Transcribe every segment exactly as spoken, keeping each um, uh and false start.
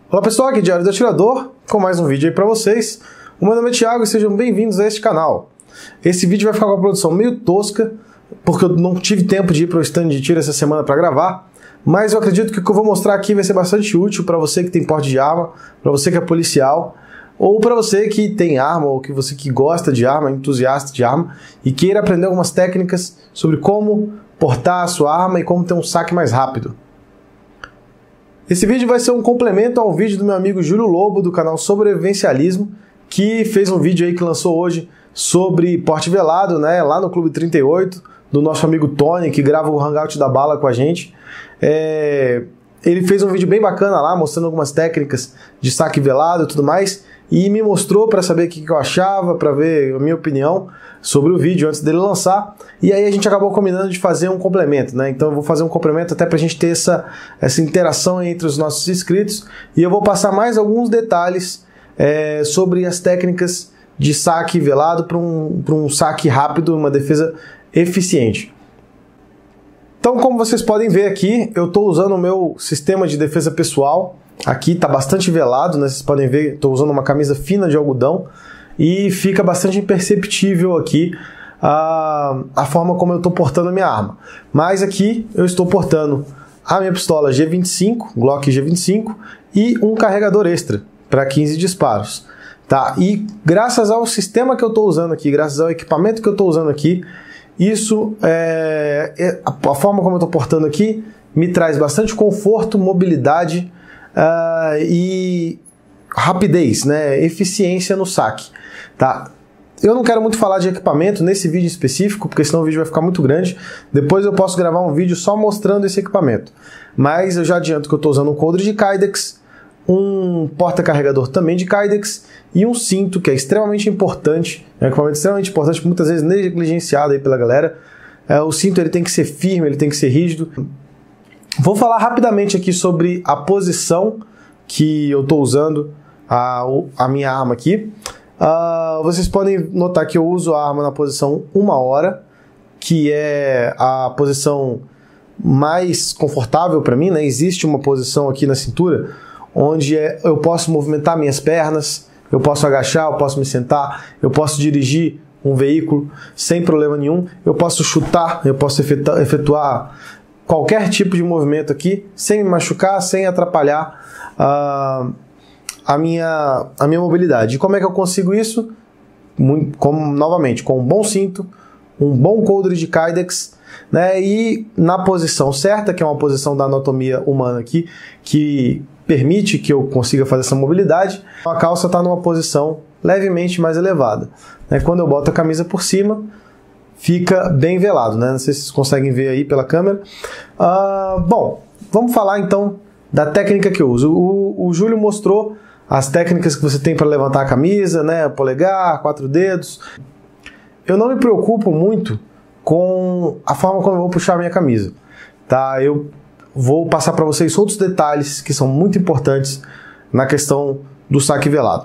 Olá pessoal, aqui é Diário do Atirador, com mais um vídeo aí pra vocês. O meu nome é Thiago e sejam bem-vindos a este canal. Esse vídeo vai ficar com a produção meio tosca, porque eu não tive tempo de ir para o stand de tiro essa semana para gravar, mas eu acredito que o que eu vou mostrar aqui vai ser bastante útil para você que tem porte de arma, para você que é policial, ou para você que tem arma, ou que você que gosta de arma, entusiasta de arma, e queira aprender algumas técnicas sobre como portar a sua arma e como ter um saque mais rápido. Esse vídeo vai ser um complemento ao vídeo do meu amigo Júlio Lobo, do canal Sobrevivencialismo, que fez um vídeo aí que lançou hoje sobre porte velado, né, lá no Clube trinta e oito, do nosso amigo Tony, que grava o Hangout da Bala com a gente. É... Ele fez um vídeo bem bacana lá, mostrando algumas técnicas de saque velado e tudo mais, e me mostrou para saber o que eu achava, para ver a minha opinião sobre o vídeo antes dele lançar, e aí a gente acabou combinando de fazer um complemento, né? Então eu vou fazer um complemento até pra gente ter essa, essa interação entre os nossos inscritos, e eu vou passar mais alguns detalhes é, sobre as técnicas de saque velado para um, para um saque rápido, uma defesa eficiente. Então, como vocês podem ver aqui, eu estou usando o meu sistema de defesa pessoal. Aqui está bastante velado, né? Vocês podem ver, estou usando uma camisa fina de algodão e fica bastante imperceptível aqui a, a forma como eu estou portando a minha arma. Mas aqui eu estou portando a minha pistola G vinte e cinco, Glock G vinte e cinco, e um carregador extra para quinze disparos. Tá? E graças ao sistema que eu estou usando aqui, graças ao equipamento que eu estou usando aqui, isso, é, é, a forma como eu estou portando aqui, me traz bastante conforto, mobilidade uh, e rapidez, né? Eficiência no saque. Tá? Eu não quero muito falar de equipamento nesse vídeo específico, porque senão o vídeo vai ficar muito grande. Depois eu posso gravar um vídeo só mostrando esse equipamento. Mas eu já adianto que eu estou usando um coldre de Kydex, um porta-carregador também de Kydex e um cinto, que é extremamente importante, é um equipamento extremamente importante, muitas vezes negligenciado aí pela galera. É, o cinto ele tem que ser firme, ele tem que ser rígido. Vou falar rapidamente aqui sobre a posição que eu estou usando a, a minha arma aqui. Uh, vocês podem notar que eu uso a arma na posição uma hora, que é a posição mais confortável para mim, né? Existe uma posição aqui na cintura onde eu posso movimentar minhas pernas, eu posso agachar, eu posso me sentar, eu posso dirigir um veículo sem problema nenhum, eu posso chutar, eu posso efetuar qualquer tipo de movimento aqui, sem me machucar, sem atrapalhar uh, a, minha, a minha mobilidade. E como é que eu consigo isso? Muito, como, novamente, com um bom cinto, um bom coldre de Kydex, né, e na posição certa, que é uma posição da anatomia humana aqui, que permite que eu consiga fazer essa mobilidade. A calça está numa posição levemente mais elevada, né? Quando eu boto a camisa por cima, fica bem velado, né? Não sei se vocês conseguem ver aí pela câmera. Uh, bom, vamos falar então da técnica que eu uso. O, o Júlio mostrou as técnicas que você tem para levantar a camisa, né? Polegar, quatro dedos. Eu não me preocupo muito com a forma como eu vou puxar a minha camisa, tá? Eu vou passar para vocês outros detalhes que são muito importantes na questão do saque velado.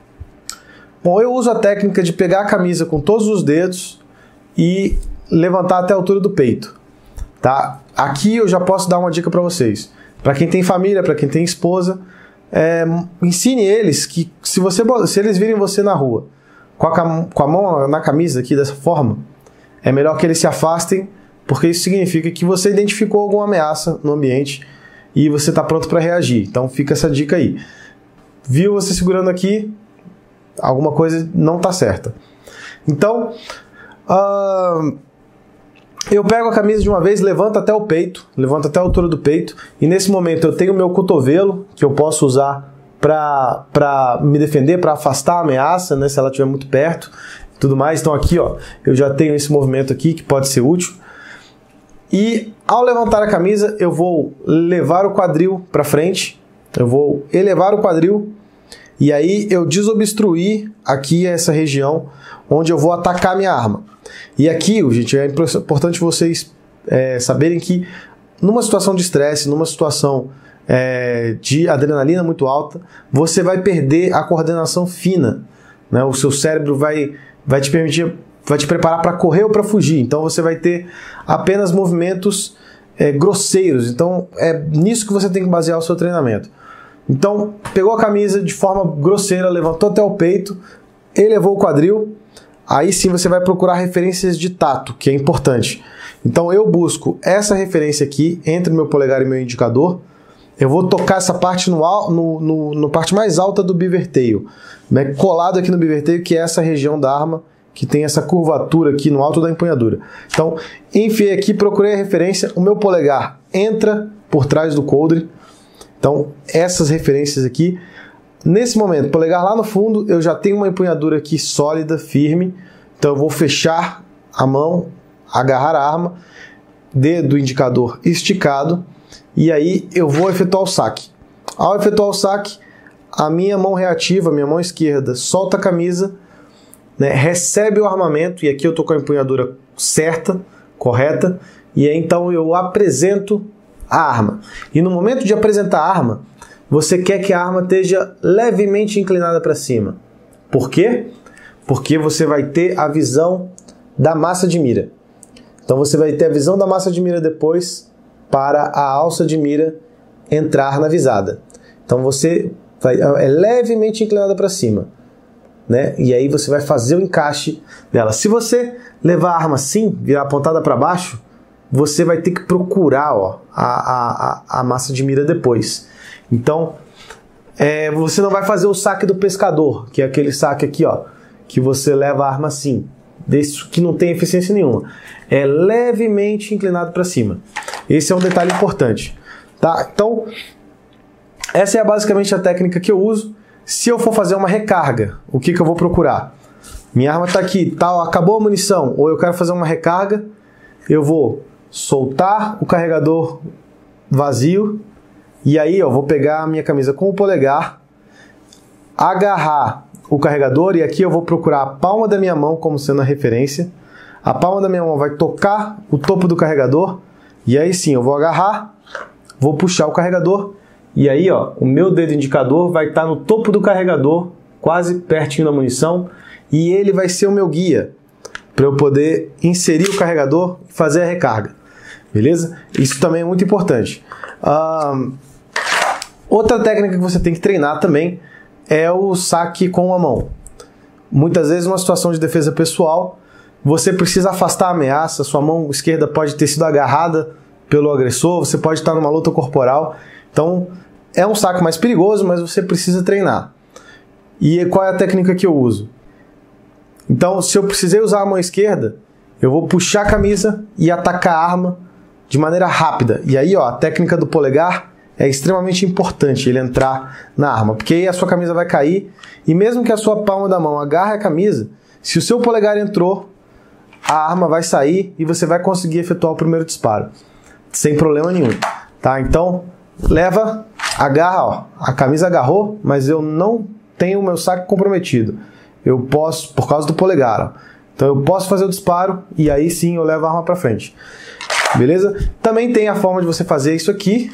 Bom, eu uso a técnica de pegar a camisa com todos os dedos e levantar até a altura do peito. Tá? Aqui eu já posso dar uma dica para vocês. Para quem tem família, para quem tem esposa, é, ensine eles que se, você, se eles virem você na rua com a, com a mão na camisa aqui dessa forma, é melhor que eles se afastem, porque isso significa que você identificou alguma ameaça no ambiente e você está pronto para reagir. Então fica essa dica aí. Viu você segurando aqui, alguma coisa não está certa. Então, uh, eu pego a camisa de uma vez, levanto até o peito, levanto até a altura do peito, e nesse momento eu tenho o meu cotovelo, que eu posso usar para me defender, para afastar a ameaça, né, se ela estiver muito perto e tudo mais. Então aqui, ó, eu já tenho esse movimento aqui que pode ser útil. E ao levantar a camisa, eu vou levar o quadril para frente, eu vou elevar o quadril e aí eu desobstruir aqui essa região onde eu vou atacar minha arma. E aqui, gente, é importante vocês é, saberem que numa situação de estresse, numa situação é, de adrenalina muito alta, você vai perder a coordenação fina, né? O seu cérebro vai, vai te permitir vai te preparar para correr ou para fugir. Então você vai ter apenas movimentos é, grosseiros. Então é nisso que você tem que basear o seu treinamento. Então, pegou a camisa de forma grosseira, levantou até o peito, elevou o quadril, aí sim você vai procurar referências de tato, que é importante. Então eu busco essa referência aqui, entre meu polegar e meu indicador, eu vou tocar essa parte no, no, no, no parte mais alta do beaver tail, né, colado aqui no beaver tail, que é essa região da arma, que tem essa curvatura aqui no alto da empunhadura. Então, enfiei aqui, procurei a referência, o meu polegar entra por trás do coldre. Então, essas referências aqui. Nesse momento, polegar lá no fundo, eu já tenho uma empunhadura aqui sólida, firme. Então, eu vou fechar a mão, agarrar a arma, dedo indicador esticado, e aí eu vou efetuar o saque. Ao efetuar o saque, a minha mão reativa, a minha mão esquerda, solta a camisa, né, recebe o armamento, e aqui eu estou com a empunhadura certa, correta, e aí então eu apresento a arma. E no momento de apresentar a arma, você quer que a arma esteja levemente inclinada para cima. Por quê? Porque você vai ter a visão da massa de mira. Então você vai ter a visão da massa de mira depois para a alça de mira entrar na visada. Então você vai, é levemente inclinada para cima, né? E aí você vai fazer o encaixe dela. Se você levar a arma assim, virar apontada para baixo, você vai ter que procurar, ó, a, a, a massa de mira depois. Então, é, você não vai fazer o saque do pescador, que é aquele saque aqui, ó, que você leva a arma assim, desse que não tem eficiência nenhuma. É levemente inclinado para cima. Esse é um detalhe importante, tá? Então, essa é basicamente a técnica que eu uso. Se eu for fazer uma recarga, o que, que eu vou procurar? Minha arma está aqui, tá, acabou a munição, ou eu quero fazer uma recarga, eu vou soltar o carregador vazio, e aí eu vou pegar a minha camisa com o polegar, agarrar o carregador, e aqui eu vou procurar a palma da minha mão como sendo a referência. A palma da minha mão vai tocar o topo do carregador, e aí sim eu vou agarrar, vou puxar o carregador, e aí ó, o meu dedo indicador vai estar no topo do carregador, quase pertinho da munição, e ele vai ser o meu guia para eu poder inserir o carregador e fazer a recarga. Beleza? Isso também é muito importante. Um, outra técnica que você tem que treinar também é o saque com a mão. Muitas vezes, numa situação de defesa pessoal, você precisa afastar a ameaça, sua mão esquerda pode ter sido agarrada pelo agressor, você pode estar numa luta corporal. Então, é um saque mais perigoso, mas você precisa treinar. E qual é a técnica que eu uso? Então, se eu precisei usar a mão esquerda, eu vou puxar a camisa e atacar a arma de maneira rápida. E aí, ó, a técnica do polegar é extremamente importante, ele entrar na arma, porque aí a sua camisa vai cair, e mesmo que a sua palma da mão agarre a camisa, se o seu polegar entrou, a arma vai sair e você vai conseguir efetuar o primeiro disparo, sem problema nenhum, tá? Então, leva, agarra, ó, a camisa agarrou, mas eu não tenho o meu saque comprometido. Eu posso, por causa do polegar, ó. Então eu posso fazer o disparo e aí sim eu levo a arma para frente. Beleza? Também tem a forma de você fazer isso aqui.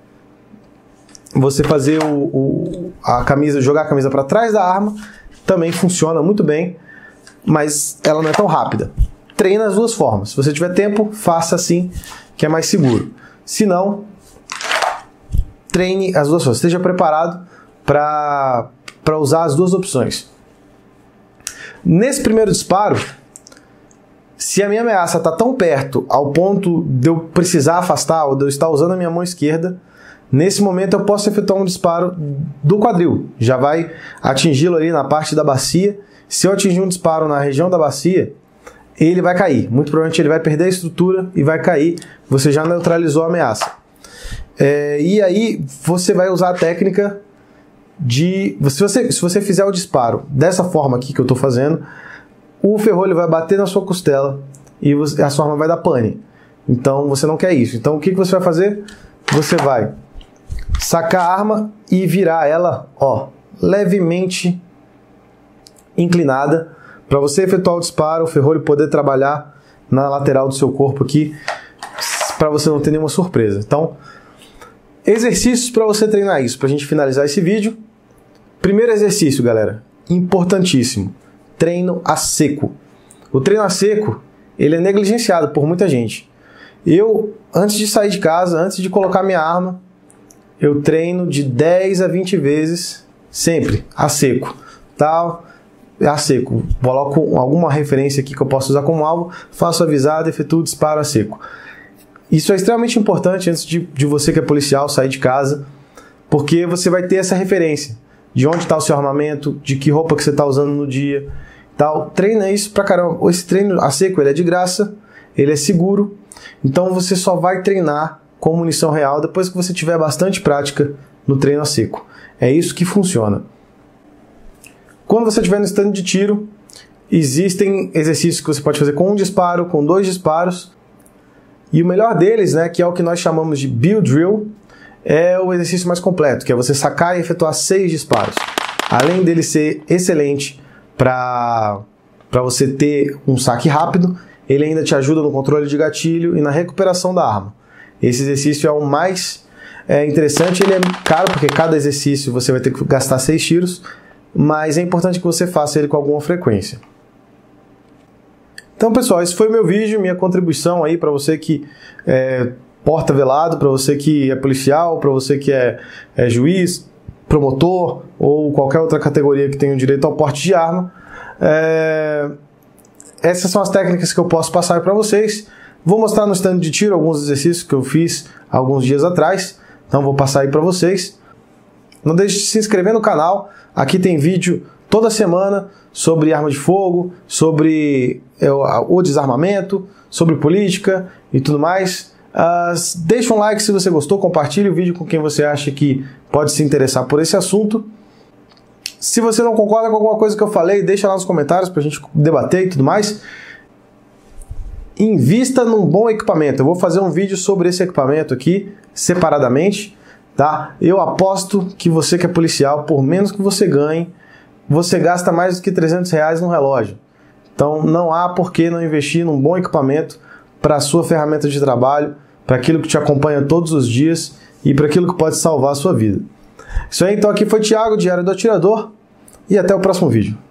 Você fazer o, o, a camisa, jogar a camisa para trás da arma, também funciona muito bem, mas ela não é tão rápida. Treina as duas formas. Se você tiver tempo, faça assim, que é mais seguro. Se não, treine as duas formas. Esteja preparado para para usar as duas opções. Nesse primeiro disparo, se a minha ameaça está tão perto ao ponto de eu precisar afastar ou de eu estar usando a minha mão esquerda, nesse momento eu posso efetuar um disparo do quadril. Já vai atingi-lo ali na parte da bacia. Se eu atingir um disparo na região da bacia, ele vai cair. Muito provavelmente ele vai perder a estrutura e vai cair. Você já neutralizou a ameaça. É, e aí você vai usar a técnica de... Se você, se você fizer o disparo dessa forma aqui que eu estou fazendo, o ferrolho vai bater na sua costela e você, a sua arma vai dar pane. Então você não quer isso. Então o que, que você vai fazer? Você vai sacar a arma e virar ela, ó, levemente inclinada, para você efetuar o disparo, o ferrolho poder trabalhar na lateral do seu corpo aqui, para você não ter nenhuma surpresa. Então, exercícios para você treinar isso, para a gente finalizar esse vídeo. Primeiro exercício, galera, importantíssimo, treino a seco. O treino a seco, ele é negligenciado por muita gente. Eu, antes de sair de casa, antes de colocar minha arma, eu treino de dez a vinte vezes, sempre, a seco, tal, a seco. Coloco alguma referência aqui que eu posso usar como alvo, faço avisado, efetuo disparo a seco. Isso é extremamente importante antes de, de você que é policial sair de casa, porque você vai ter essa referência de onde está o seu armamento, de que roupa que você está usando no dia, tal. Treina isso pra caramba. Esse treino a seco ele é de graça, ele é seguro, então você só vai treinar com munição real depois que você tiver bastante prática no treino a seco. É isso que funciona. Quando você estiver no stand de tiro, existem exercícios que você pode fazer com um disparo, com dois disparos, e o melhor deles, né, que é o que nós chamamos de Bill Drill, é o exercício mais completo, que é você sacar e efetuar seis disparos. Além dele ser excelente para para você ter um saque rápido, ele ainda te ajuda no controle de gatilho e na recuperação da arma. Esse exercício é o mais é, interessante, ele é caro porque cada exercício você vai ter que gastar seis tiros, mas é importante que você faça ele com alguma frequência. Então, pessoal, esse foi o meu vídeo, minha contribuição aí para você que é porta-velado, para você que é policial, para você que é, é juiz, promotor ou qualquer outra categoria que tenha o direito ao porte de arma. É... Essas são as técnicas que eu posso passar para vocês. Vou mostrar no stand de tiro alguns exercícios que eu fiz alguns dias atrás, então vou passar aí para vocês. Não deixe de se inscrever no canal, aqui tem vídeo toda semana sobre arma de fogo, sobre é, o desarmamento, sobre política e tudo mais. Uh, deixa um like se você gostou, compartilhe o vídeo com quem você acha que pode se interessar por esse assunto. Se você não concorda com alguma coisa que eu falei, deixa lá nos comentários para a gente debater e tudo mais. Invista num bom equipamento. Eu vou fazer um vídeo sobre esse equipamento aqui, separadamente, tá? Eu aposto que você que é policial, por menos que você ganhe, você gasta mais do que trezentos reais no relógio. Então não há por que não investir num bom equipamento para a sua ferramenta de trabalho, para aquilo que te acompanha todos os dias e para aquilo que pode salvar a sua vida. Isso aí, então aqui foi Thiago, Diário do Atirador, e até o próximo vídeo.